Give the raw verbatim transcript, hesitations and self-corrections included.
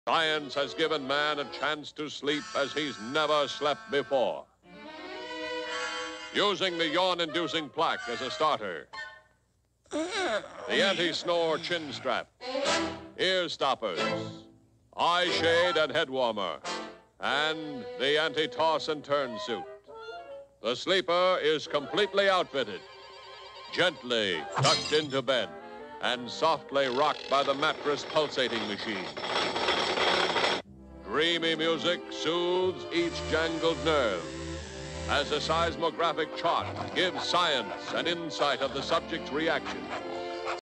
Science has given man a chance to sleep as he's never slept before. Using the yawn-inducing plaque as a starter, the anti-snore chin strap, ear stoppers, eye shade and head warmer, and the anti-toss and turn suit. The sleeper is completely outfitted, gently tucked into bed, and softly rocked by the mattress pulsating machine. Dreamy music soothes each jangled nerve as a seismographic chart gives science and insight of the subject's reaction.